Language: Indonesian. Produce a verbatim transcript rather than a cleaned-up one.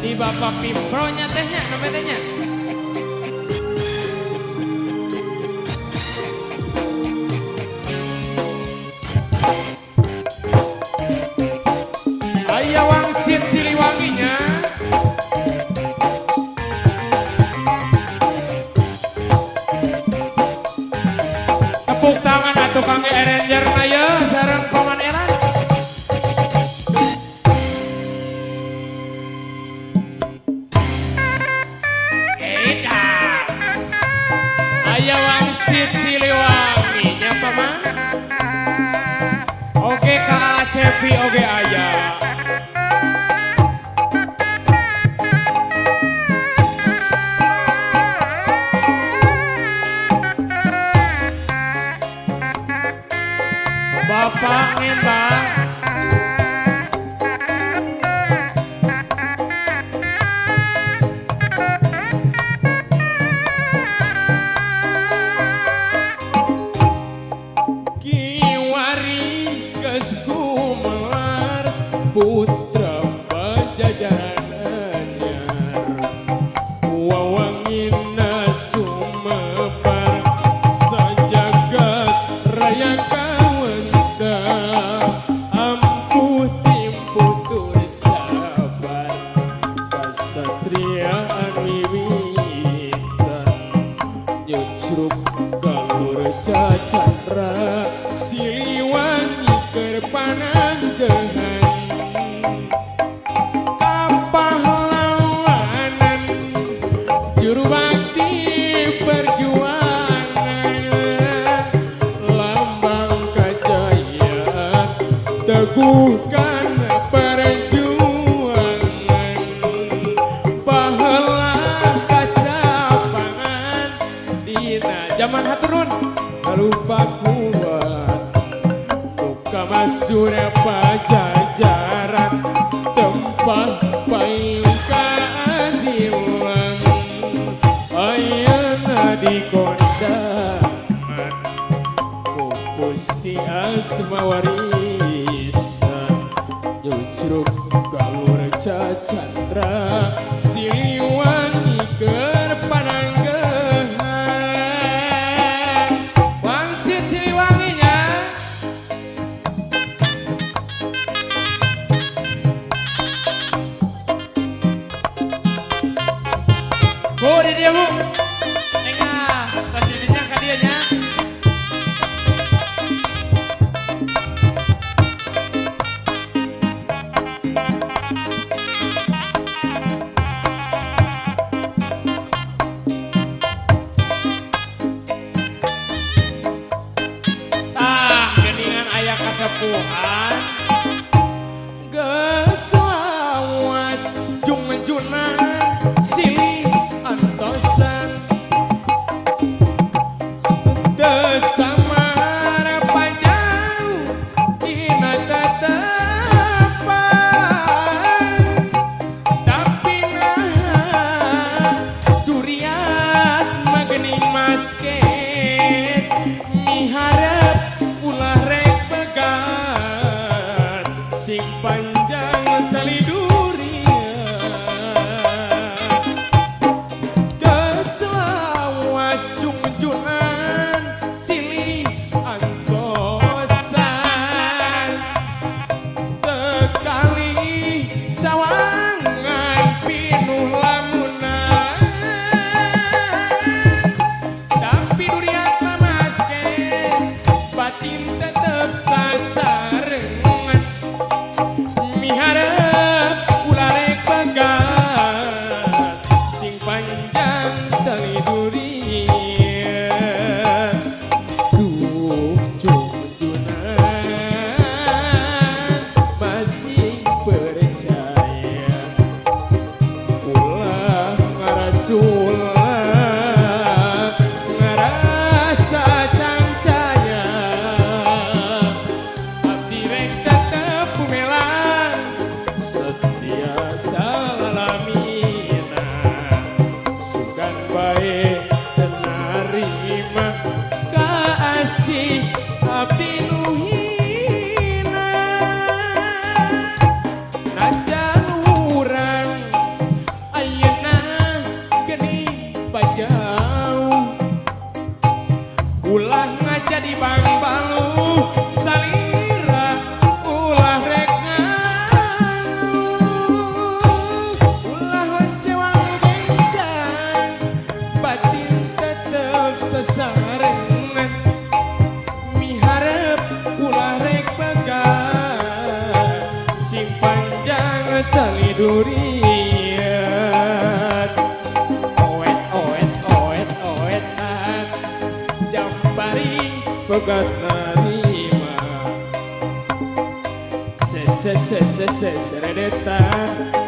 Bapak Pipro-nya tehnya, namanya tehnya. Ayah wangsit Siliwanginya. Tepuk tangan atuh kangge arranger na ya sareng Paman Elan. Ayah wangsit Siliwanginya Paman. Oke Kak Cepi, oke ayah. Bapak ngembang. Putra Pajajaran anyar wawangina sumebar sajagat raya kawenta ampuh timputur sabar kasatriaan wiwitan nyucruk galur cacandra Siliwangi kerpananggehan juru bakti perjuangan lambang kejayaan teguhkan perjuangan pahala kacapangan dina zaman haturun lupa kuat muka masura Pajajaran tempat payung keadilan ayana di kondangan kupusti asma warisan nyucruk galur cacandra Siliwangi kerpananggehan wangsit Siliwanginya. Bu, di dia bu. Tengah, tas dirinya ke dianya. Tah, geningan ayah kasepuhan. Geus lawas jung menjunan silih antosan tesamar panjang dina tetapan tapi nah duriat magening masket miharap ulah rek pegat sing panjang tali panjang tali durian oet oet oet oetan jam baring pegat narima se se se se se seredetan